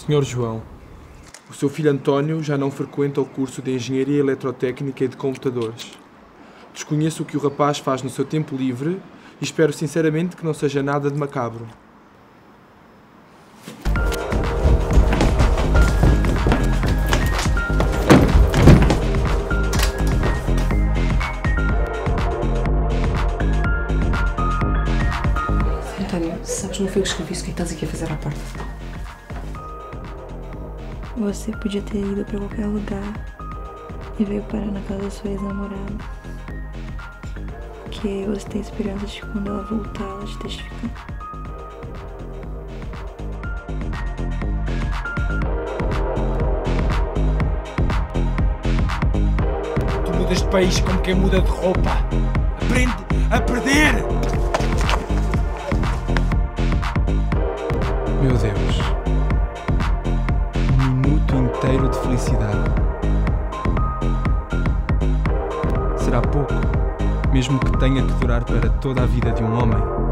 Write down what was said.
Senhor João, o seu filho António já não frequenta o curso de Engenharia Eletrotécnica e de Computadores. Desconheço o que o rapaz faz no seu tempo livre e espero sinceramente que não seja nada de macabro. António, sabes, não foi eu que escrevi isso, o que é que estás aqui a fazer à porta? Você podia ter ido pra qualquer lugar e veio parar na casa da sua ex-namorada. Porque você tem esperança de que quando ela voltar, ela te testificar. Tu mudas de país como quem muda de roupa. Aprende a perder! Meu Deus. Um minuto inteiro de felicidade. Será pouco, mesmo que tenha que durar para toda a vida de um homem.